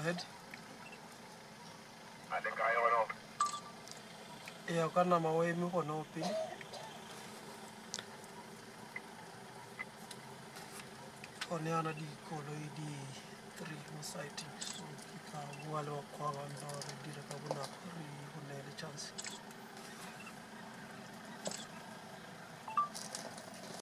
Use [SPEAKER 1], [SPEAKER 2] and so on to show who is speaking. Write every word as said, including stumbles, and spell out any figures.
[SPEAKER 1] ahead.
[SPEAKER 2] I think I went up.
[SPEAKER 1] Yeah, kana mawe mi ko no pin. Kone ana di kolo di three mo sighting. So kika wale wa kwa wanza already reka buna ri kunele chance.